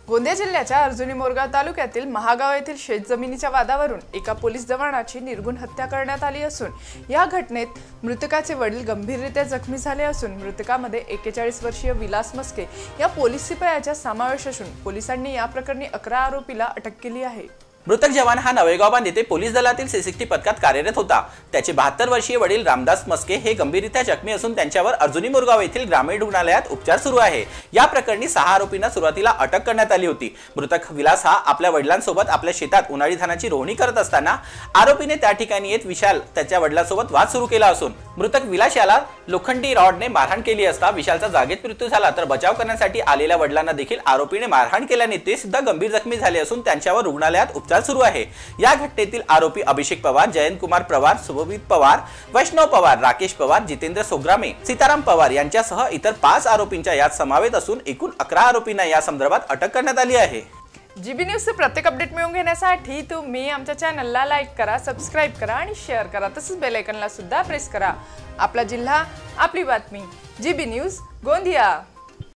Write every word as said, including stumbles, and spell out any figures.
गोंदिया जिल्ह्याच्या अर्जुनी मोरगाव तालुक्यातील महागाव येथील शेतजमिनीच्या वादावरून एका पोलीस जवानाची निर्घृण हत्या करण्यात आली असून या घटनेत मृतकाचे वडील गंभीररीत्या जखमी झाले असून मृतकामध्ये एक्केचाळीस वर्षीय विलास मस्के या पोलीस सिपायाचा समावेश असून पोलिसांनी या प्रकरणी अकरा आरोपीला अटक केली आहे। मृतक जवान हा नवेगाव बांध येथे पोलीस दलातील सीसीटी पथकात कार्यरत होता। त्याचे बहात्तर वर्षीय वडील रामदास मस्के हे गंभीररीत्या जखमी असून त्यांच्यावर अर्जुनी मोरगाव येथील ग्रामीण रुग्णालयात उपचार सुरू आहे। या प्रकरणी सहा आरोपींना सुरुवातीला अटक करण्यात आली होती। मृतक विलास हा आपल्या वडिलांसोबत आपल्या शेतात उन्हाळी धानाची रोवणी करत असताना आरोपीने त्या ठिकाणी येत विशाल त्याच्या वडिलांसोबत वाद सुरू केला असून मृतक विलास याला लोखंडी रॉडने मारहाण केली असता विशालचा जागेत मृत्यू झाला, तर बचाव करण्यासाठी आलेल्या वडिलांना देखील आरोपीने मारहाण केल्याने ते सुद्धा गंभीर जखमी झाले असून त्यांच्यावर रुग्णालयात उपचार सुरू आहे। या घटनेतील आरोपी अभिषेक पवार, जयंत कुमार पवार, शुभवीत पवार, वैष्णव पवार, राकेश पवार, जितेंद्र सोग्रामे, सीताराम पवार यांच्यासह इतर पाच आरोपींचा यात समावेश असून एकूण अकरा आरोपींना या संदर्भात अटक करण्यात आली आहे। जीबी न्यूजचे प्रत्येक अपडेट मिळवून घेण्यासाठी तुम्ही आमच्या चॅनलला लाईक करा, सबस्क्राइब करा आणि शेअर करा, तसंच बेल आयकॉनला सुद्धा प्रेस करा। आपला जिल्हा, आपली बातमी, जीबी न्यूज गोंदिया।